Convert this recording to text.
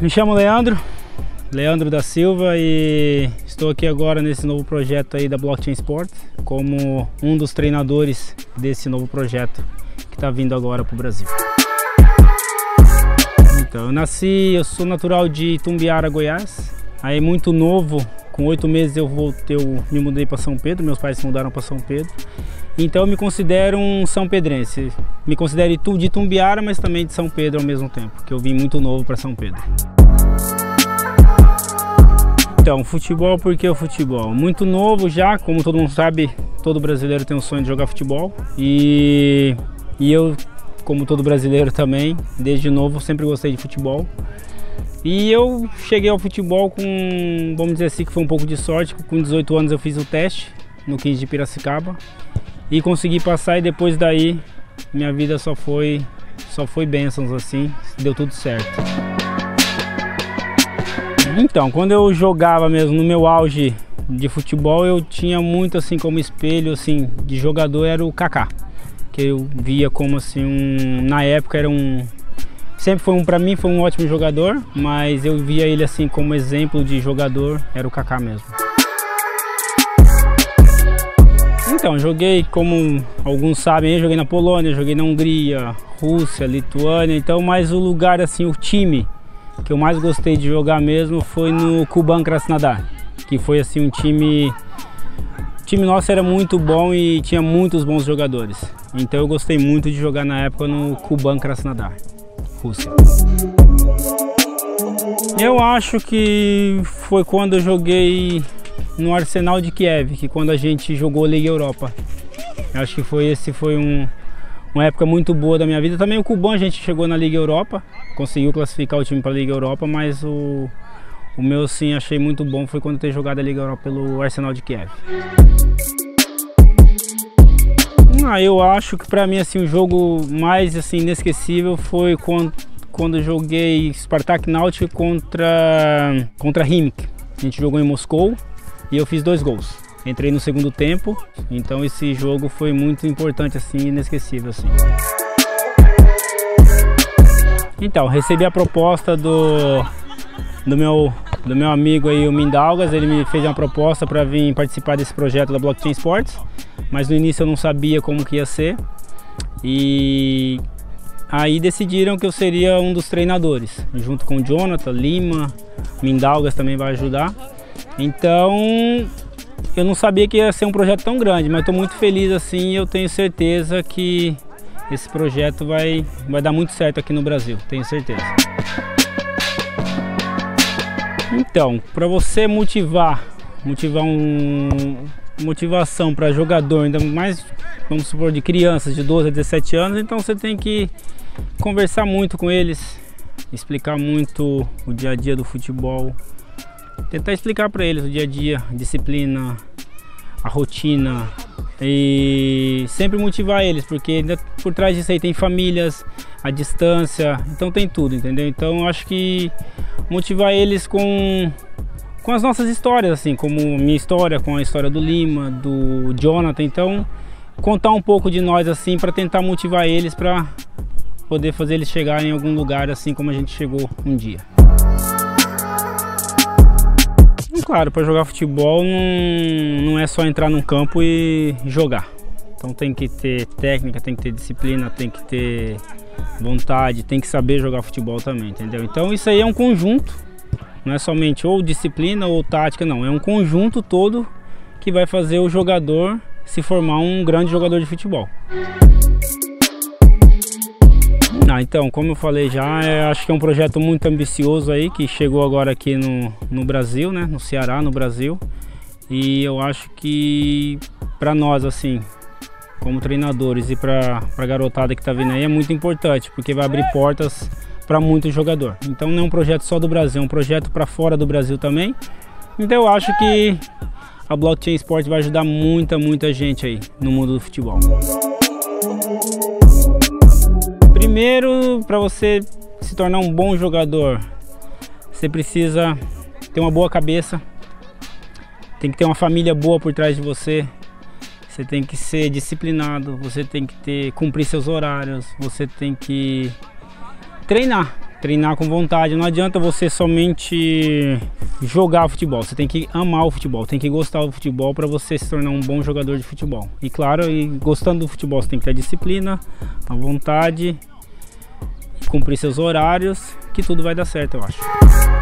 Me chamo Leandro da Silva e estou aqui agora nesse novo projeto aí da Blockchain Sports como um dos treinadores desse novo projeto que está vindo agora para o Brasil. Então, eu sou natural de Itumbiara, Goiás. Aí muito novo, com 8 meses eu me mudei para São Pedro, meus pais se mudaram para São Pedro. Então eu me considero um são pedrense. Me considero de Itumbiara, mas também de São Pedro ao mesmo tempo, porque eu vim muito novo para São Pedro. Então, futebol, por que o futebol? Muito novo já, como todo mundo sabe, todo brasileiro tem um sonho de jogar futebol. E eu, como todo brasileiro também, desde novo sempre gostei de futebol. E eu cheguei ao futebol com, vamos dizer assim, que foi um pouco de sorte. Com 18 anos eu fiz o teste no 15 de Piracicaba e consegui passar, e depois daí minha vida só foi bênçãos, assim, deu tudo certo. Então, quando eu jogava mesmo no meu auge de futebol, eu tinha muito assim como espelho assim de jogador era o Kaká, que eu via como assim na época era sempre foi para mim foi um ótimo jogador, mas eu via ele assim como exemplo de jogador, era o Kaká mesmo. Então, joguei, como alguns sabem, eu joguei na Polônia, joguei na Hungria, Rússia, Lituânia. Então, mas o lugar assim, o time que eu mais gostei de jogar mesmo foi no Kuban Krasnodar, que foi assim um time. O time nosso era muito bom e tinha muitos bons jogadores. Então eu gostei muito de jogar na época no Kuban Krasnodar, Rússia. Eu acho que foi quando eu joguei no Arsenal de Kiev, que quando a gente jogou Liga Europa. Eu acho que foi uma época muito boa da minha vida. Também o Kuban a gente chegou na Liga Europa, conseguiu classificar o time para a Liga Europa, mas o meu sim achei muito bom foi quando ter jogado a Liga Europa pelo Arsenal de Kiev. Eu acho que para mim assim o jogo mais assim inesquecível foi quando eu joguei Spartak Náutica contra Khimki. A gente jogou em Moscou e eu fiz 2 gols. Entrei no segundo tempo, então esse jogo foi muito importante, assim, inesquecível, assim. Então, recebi a proposta do meu amigo aí, o Mindaugas. Ele me fez uma proposta para vir participar desse projeto da Blockchain Sports, mas no início eu não sabia como que ia ser. E aí decidiram que eu seria um dos treinadores, junto com o Jonathan, Lima, Mindaugas também vai ajudar. Então, eu não sabia que ia ser um projeto tão grande, mas estou muito feliz assim e eu tenho certeza que esse projeto vai dar muito certo aqui no Brasil, tenho certeza. Então, para você motivação para jogador, ainda mais, vamos supor, de crianças de 12 a 17 anos, então você tem que conversar muito com eles, explicar muito o dia a dia do futebol. Tentar explicar para eles o dia a dia, a disciplina, a rotina e sempre motivar eles, porque por trás disso aí tem famílias, a distância, então tem tudo, entendeu? Então eu acho que motivar eles com as nossas histórias, assim, como minha história, com a história do Lima, do Jonathan, então contar um pouco de nós assim para tentar motivar eles para poder fazer eles chegarem em algum lugar assim como a gente chegou um dia. Claro, para jogar futebol não é só entrar num campo e jogar. Então tem que ter técnica, tem que ter disciplina, tem que ter vontade, tem que saber jogar futebol também, entendeu? Então isso aí é um conjunto, não é somente ou disciplina ou tática, não. É um conjunto todo que vai fazer o jogador se formar um grande jogador de futebol. Então, como eu falei já, acho que é um projeto muito ambicioso aí, que chegou agora aqui no Brasil, né? No Ceará, no Brasil. E eu acho que para nós, assim, como treinadores e para a garotada que está vindo aí, é muito importante, porque vai abrir portas para muito jogador. Então não é um projeto só do Brasil, é um projeto para fora do Brasil também. Então eu acho que a Blockchain Sports vai ajudar muita gente aí no mundo do futebol. Primeiro, para você se tornar um bom jogador, você precisa ter uma boa cabeça, tem que ter uma família boa por trás de você, você tem que ser disciplinado, você tem que cumprir seus horários, você tem que treinar, treinar com vontade. Não adianta você somente jogar futebol, você tem que amar o futebol, tem que gostar do futebol para você se tornar um bom jogador de futebol. E claro, gostando do futebol você tem que ter a disciplina, a vontade, cumprir seus horários, que tudo vai dar certo, eu acho.